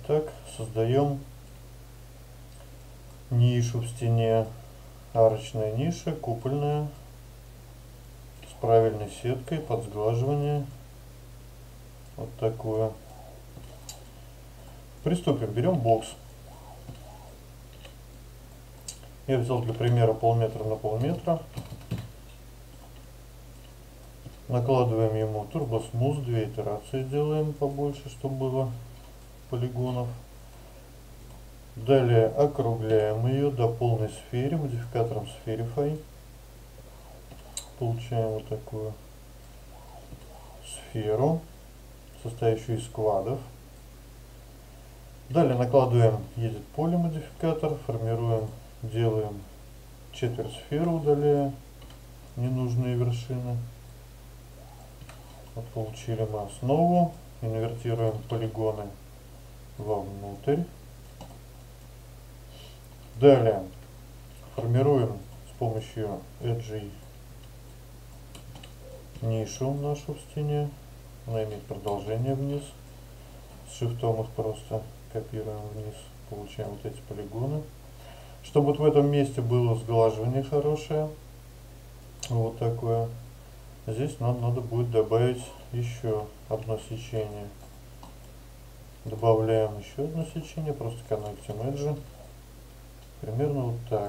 Итак, создаем нишу в стене. Арочная ниша, купольная, с правильной сеткой под сглаживание. Вот такую. Приступим. Берем бокс. Я взял для примера полметра на полметра. Накладываем ему турбосмуз, 2 итерации делаем побольше, чтобы было полигонов. Далее округляем ее до полной сферы модификатором Spherify. Получаем вот такую сферу, состоящую из квадов. Далее накладываем едет поле модификатор, формируем, делаем четверть сферы, удаляя ненужные вершины. Вот получили мы основу, инвертируем полигоны вовнутрь. Далее формируем с помощью эджей нишу нашу в стене. Она имеет продолжение вниз. С шифтом их просто копируем вниз. Получаем вот эти полигоны. Чтобы вот в этом месте было сглаживание хорошее. Вот такое. Здесь нам надо будет добавить еще одно сечение. Добавляем еще одно сечение. Просто коннектим эджи. Примерно вот так.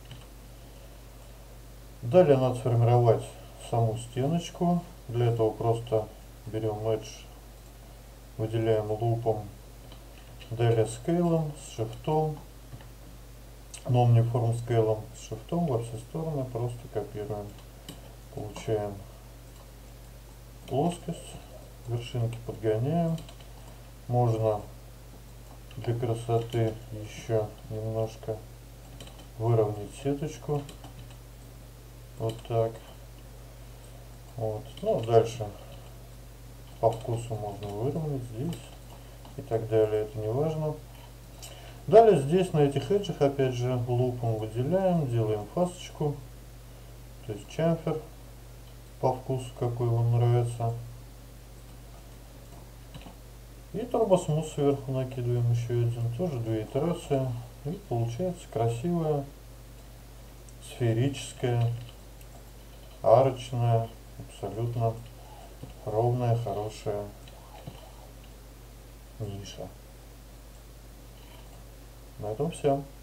Далее надо сформировать саму стеночку. Для этого просто берем edge, выделяем лупом, далее скейлом, с шифтом, Omniform скейлом с шифтом во все стороны просто копируем. Получаем плоскость, вершинки подгоняем. Можно для красоты еще немножко выровнять сеточку. Вот так. Вот. Ну, дальше по вкусу можно выровнять здесь и так далее. Это не важно. Далее здесь на этих эджах опять же лупом выделяем, делаем фасочку. То есть чамфер по вкусу, какой вам нравится. И турбосмуз сверху накидываем еще один. Тоже 2 итерации. И получается красивая, сферическая, арочная, абсолютно ровная, хорошая ниша. На этом все.